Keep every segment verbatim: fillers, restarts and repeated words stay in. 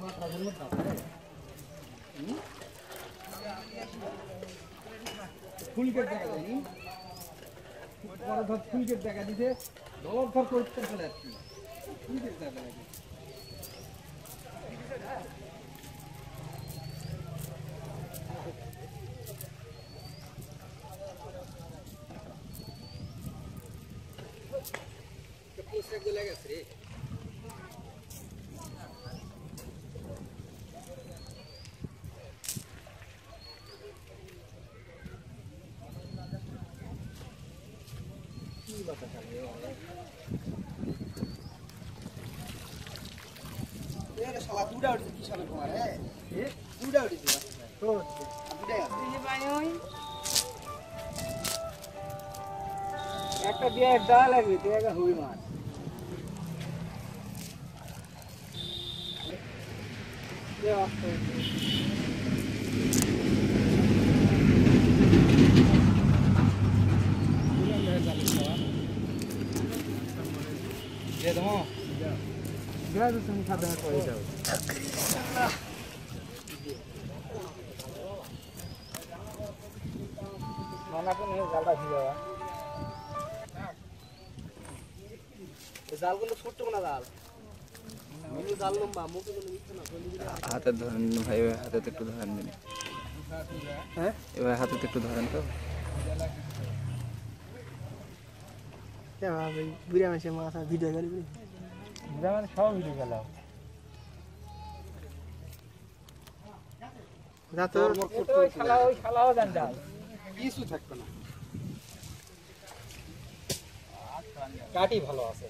ফুলকেট দেখা যায়নি বড় ধর ফুলকেট দেখা দিতে দলক ধর করতে চলে যাচ্ছি ফুলকেট দেখা যায় পোস্টার গুলো গেছে রে একটা দিয়ে ডাল লাগবে একটা হুই মাছ জালগুলো ছোট্ট না জাল জাল লম্বা মুখে হাতে ধরেন ভাই হাতে একটু ধরেন দিন হ্যাঁ এবার হাতে একটু ধরেন তো বুড়া মানুষের মাথা ভিডিও গেল বুড়া মানে সব ভিডিও গেল কিছু থাকবে না কাটি ভালো আছে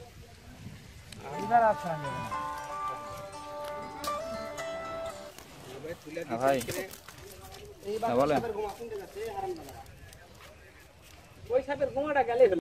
ভাই বলেন ওই সাপের গোমাটা গেলে